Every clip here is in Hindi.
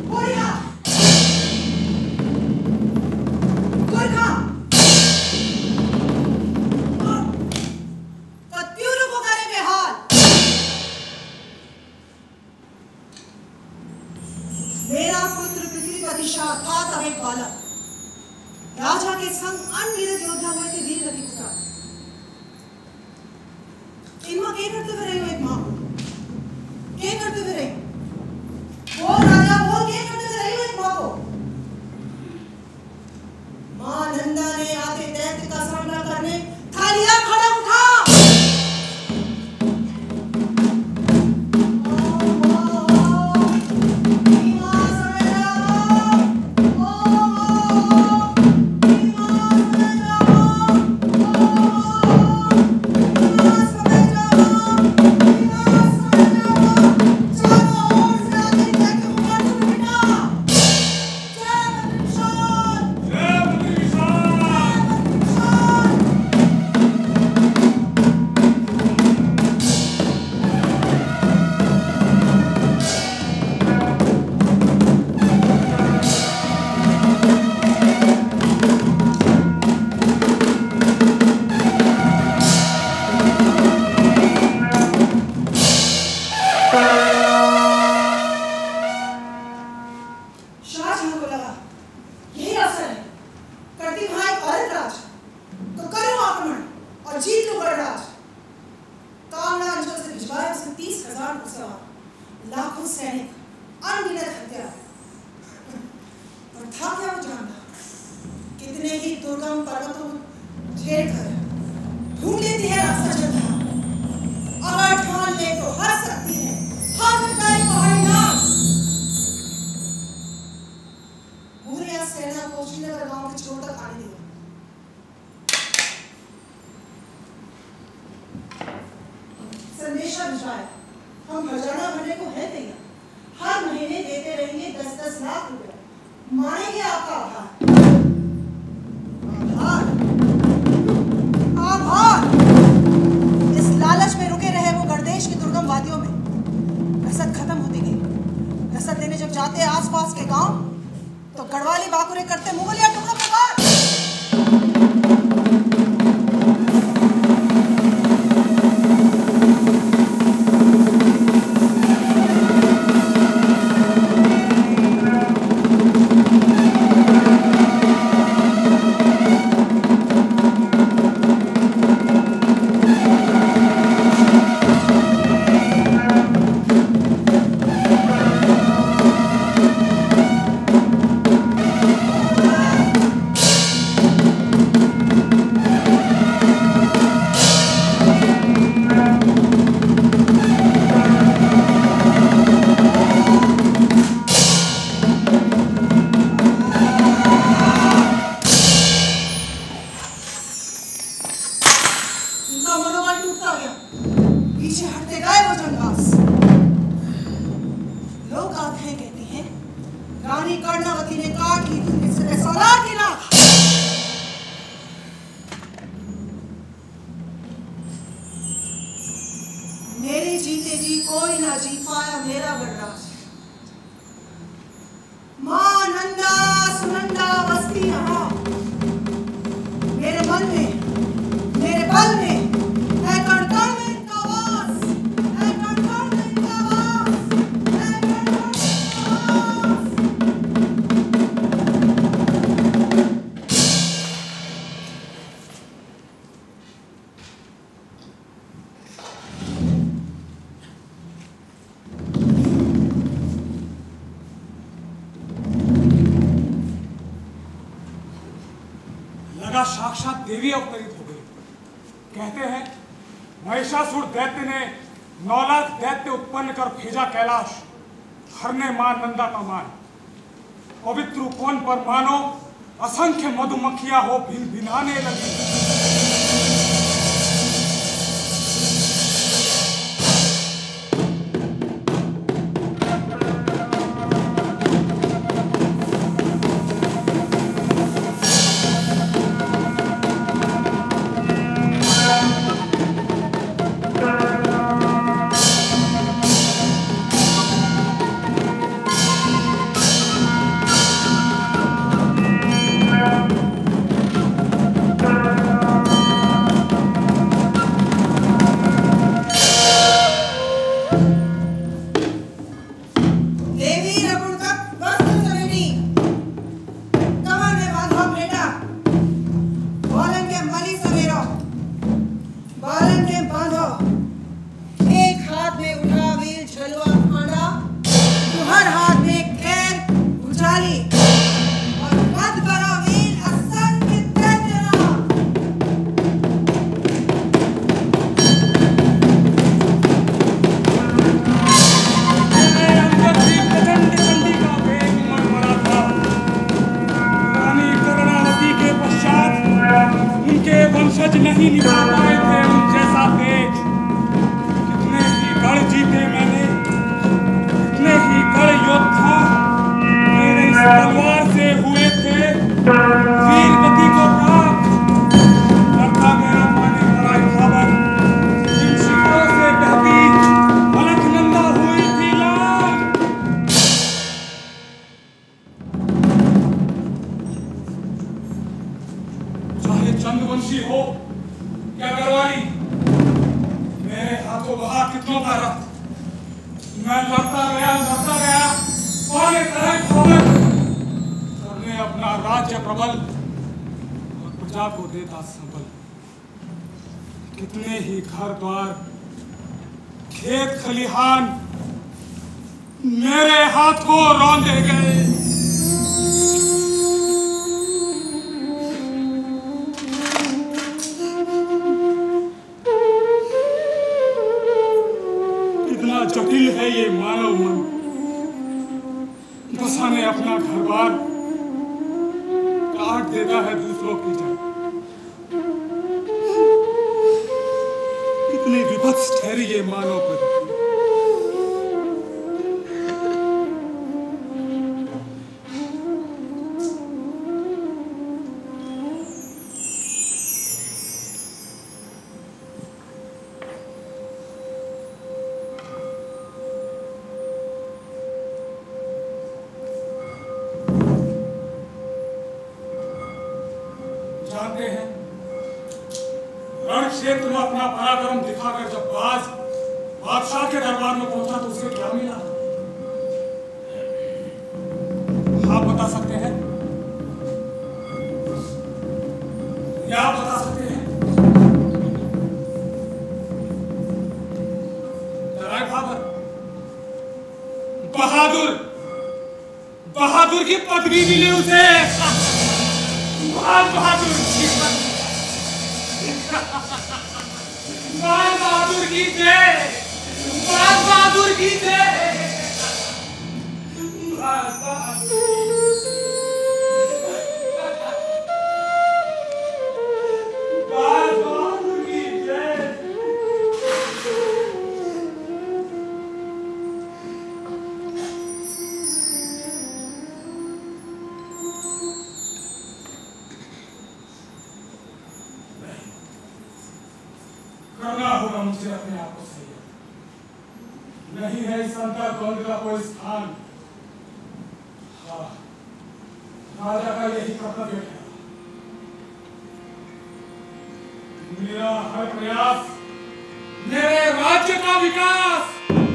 राजा के संग अनगिनत योद्धा हुए थे वीर गति पुत्र। इनमें क्या करते हुए रहे हो एक माँ? क्या करते हुए रहे? वो राजा वो क्या करते हुए रहे हो एक माँ को? माँ नंदा ने आते दैत्य का सामना करने थालियां खड़ा उठा। लाखों सैनिक, अनगिनत हथियार, और था क्या वो जानता? कितने ही दुर्गम पर्वतों घेर कर ढूंढ लेती है रास्ता चलता। अगर ठान ले तो हर सकती है, हर गए पहाड़ी नाम। भूरिया सेना को श्रीनगर गांव के छोर तक आने दिया। संदेशा भिजवाया, हम खजाना भरने को है तैयार। हर महीने देते रहेंगे 10-10 लाख रुपए। मानेंगे आपका आभार। आभार आभार। इस लालच में रुके रहे वो गणदेश की दुर्गम वादियों में। रसद खत्म होती गई। रसद देने जब जाते आसपास के गांव तो गढ़वाली बाकुरे करते मुगलिया टुकड़ों के बाद। पीछे हटते गए वो जंगबाज। लोग आंखें कहती हैं रानी कर्णावती ने काट ली थी सौदार की नाक। मेरे जीते जी कोई ना जीत पाया मेरा गणराज। मां नंदा सुनंदा बसती यहाँ मेरे मन में, मेरे बल में है कण-कण में इनका वास, है कण-कण में इनका वास, है कण-कण में साक्षात देवी अवतरित हो गई। कहते हैं महिषासुर दैत्य ने 9 लाख दैत्य उत्पन्न कर भेजा कैलाश, हरने मां नंदा का मान। पवित्र कोन पर मानो असंख्य मधुमक्खियां हो भिन भिनाने लगी। वंशी हो क्या गढ़वाली, मेरे हाथों बहा कितनों का रक्त। मैं लड़ता गया पाने तरह खबर करने अपना राज्य प्रबल और प्रजा को देता संबल। कितने ही घर द्वार खेत खलिहान मेरे हाथों रौंदे गए। कितना जटिल है ये मानव मन, बसाने अपना घर बार काट देता है दूसरों की जड़। कितनी विभत्स ठहरी ये मानव प्रगति। जानते हैं रण क्षेत्र में अपना पराक्रम दिखाकर जब बादशाह के दरबार में पहुंचा तो उसे क्या मिला? आप बता सकते हैं? क्या आप बता सकते हैं? बहादुर की पदवी मिली उसे। बहादुर की जय, बहादुर की जय। करना होगा मुझे अपने आप को सही। नहीं है इस अंतर द्वंद का कोई स्थान। हाँ, राजा का यही कर्तव्य है। मेरा हर प्रयास मेरे राज्य का विकास।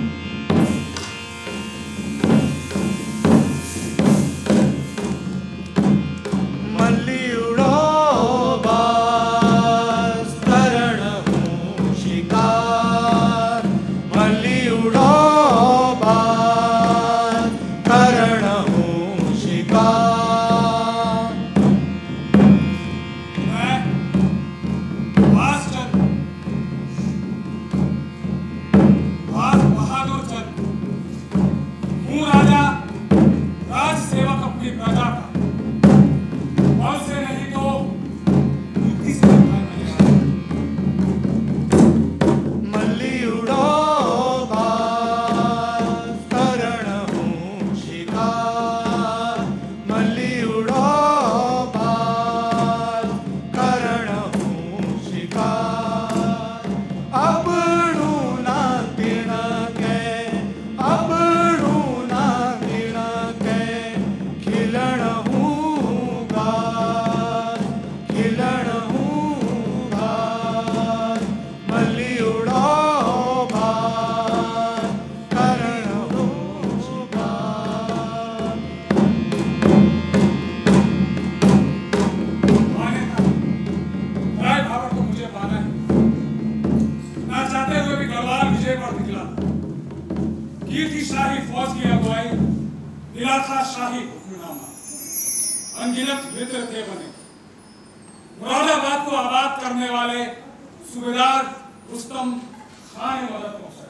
अनगिनत मित्र थे बने। मुरादाबाद को आबाद करने वाले सूबेदार रुस्तम खान ने मदद पहुंचाई।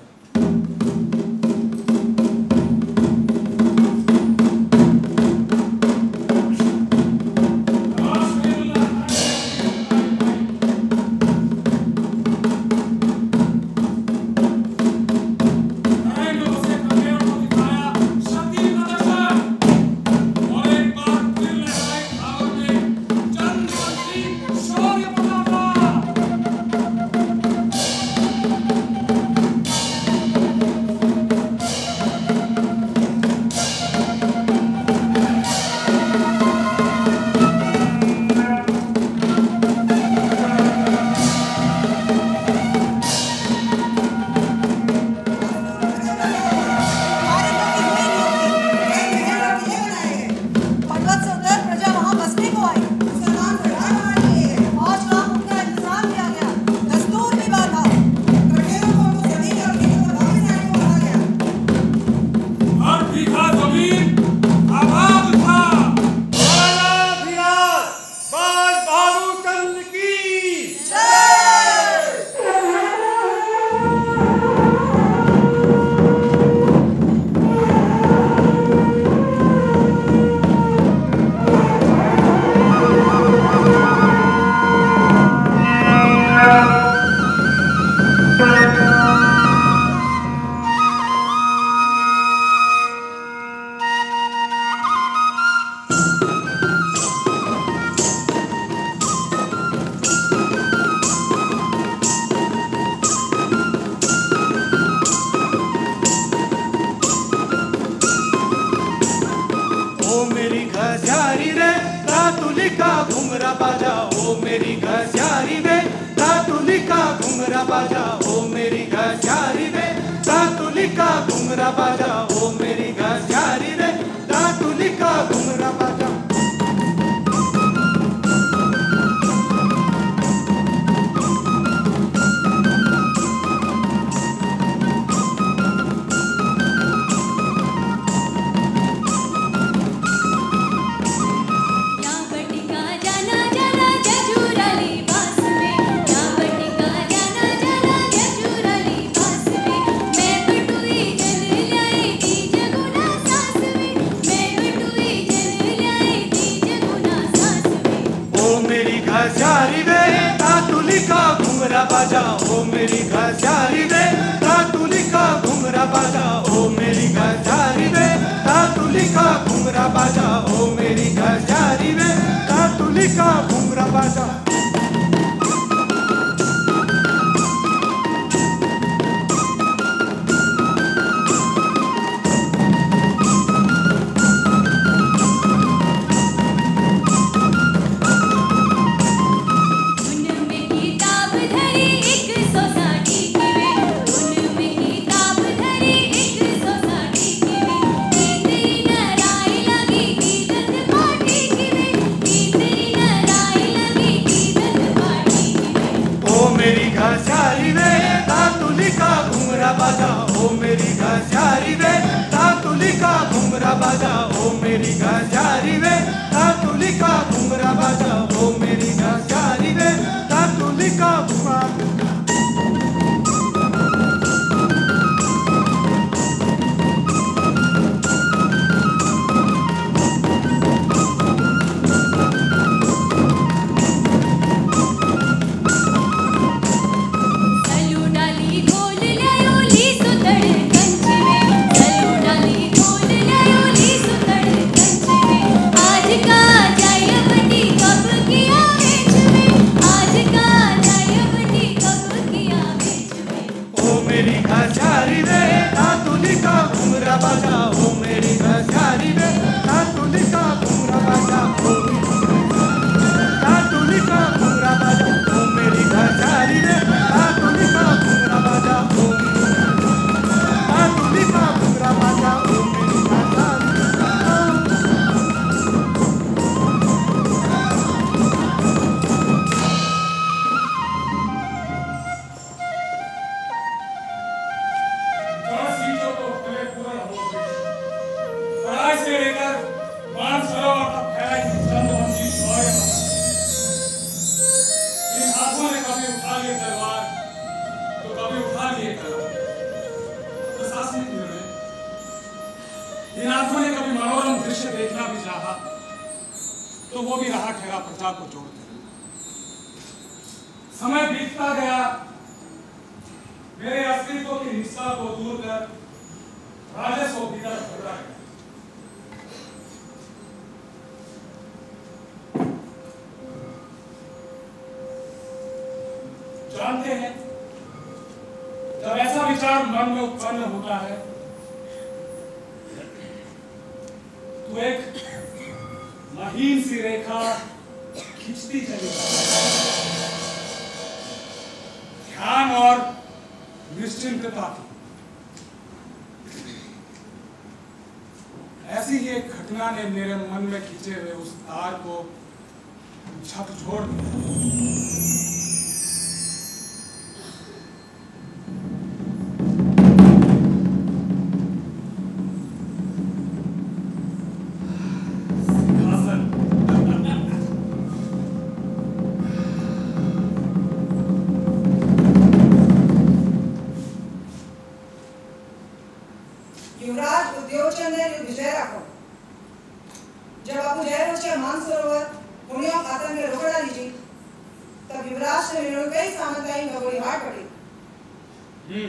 ओ मेरी घसियारी रे रातुली का घुंघरा बाजा, ओ मेरी घसियारी रे रातुली का घुंघरा बाजा, ओ मेरी घसियारी रे रातुली का घुंघरा बाजा, ओ मेरी घसियारी रे रातुली का घुंघरा बाजा। घसियारी रे रातुली का घुंघरा बाजा, ओ मेरी घसियारी रे रातुली का घुंघरा बाजा, ओ मेरी घसियारी रे रातुली का घुंघरा बाजा, ओ मेरी घसियारी रे रातुली का घुंघरा बाजा। घसियारी रे रातुली का घुंघरा बाजा, ओ मेरी घसियारी रे रातुली का घुंघरा बाजा, ओ मेरी घसियारी रे रातुली का घुंघरा बाजा, ओ मेरी घसियारी रे रातुली का घुंघरा। घसियारी रे रातुली का घुंघरा बाजा, ओ मेरी घसियारी रे रातुली का घुंघरा बाजा, ओ रातुली का घुंघरा बाजा, ओ मेरी घसियारी रे रातुली का घुंघरा बाजा, ओ रातुली का घुंघरा बाजा, ओ मेरी घसियारी। इन आंखों ने कभी मनोरम दृश्य देखना भी चाहा तो वो भी रहा ठहरा प्रजा को जोड़ते। समय बीतता गया, मेरे अस्तित्व की निष्ठा को दूर कर राजस्व भीतर भरता गया। जानते हैं, जब ऐसा विचार मन में उत्पन्न होता है तो एक महीन सी रेखा खींचती चली ध्यान और निश्चिंतता की। ऐसी ही एक घटना ने मेरे मन में खींचे हुए उस तार को झकझोर दिया। युवराज उद्योगचंद ने विजय रखो। जब अबू जहर उसके मानसरोवर पुण्यों आतंक में रोक डाली थी, तब युवराज से मिलने कई सामंताई नगोरी हाट पड़ी।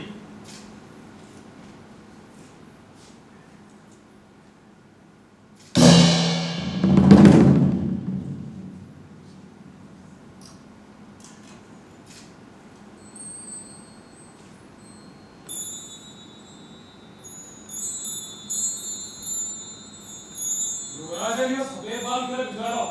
युवराजनियो सफेद बाल करे गुजारो।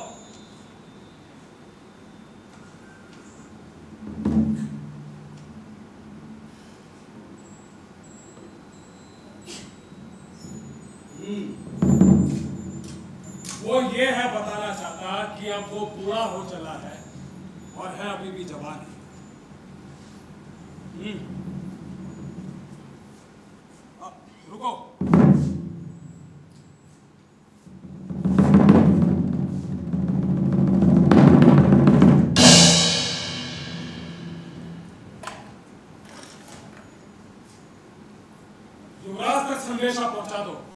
वो ये है बताना चाहता कि अब वो बूढ़ा हो चला है और है अभी भी जवान है। रुको। युवराज तक संदेशा पहुंचा दो।